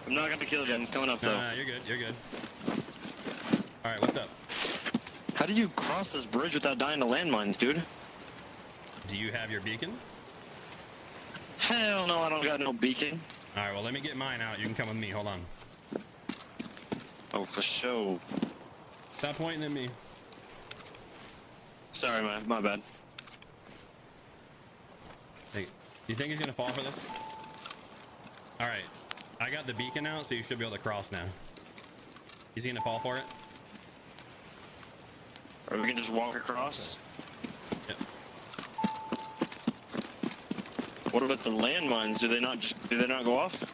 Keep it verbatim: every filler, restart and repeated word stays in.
I'm not gonna kill you. I'm coming up though. No, no, you're good. You're good. All right, what's up? How did you cross this bridge without dying to landmines, dude? Do you have your beacon? Hell no, I don't got no beacon. All right, well, let me get mine out. You can come with me. Hold on. Oh, for sure. Stop pointing at me. Sorry, man. My bad. Hey, do you think he's gonna fall for this? All right, I got the beacon out, so you should be able to cross now. He's gonna fall for it. Or we can just walk across. Yep. What about the landmines? Do they not just, do they not go off?